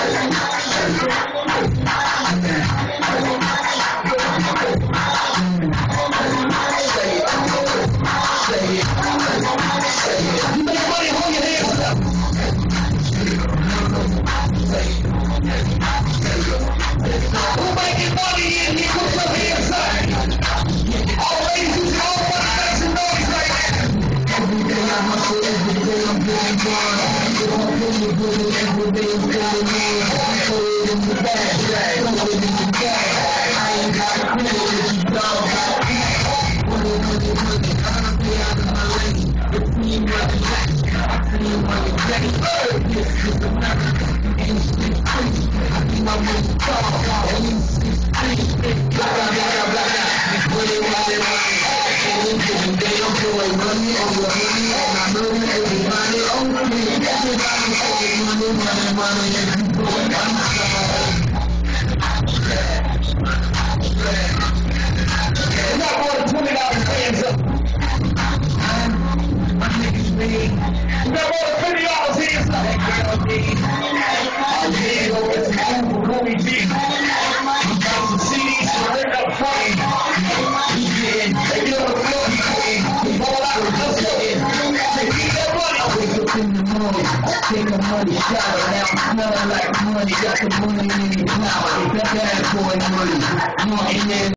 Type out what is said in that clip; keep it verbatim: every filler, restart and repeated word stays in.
Take a money shower, now I'm smelling like money. Got the money in the cloud. If that bad boy money, money in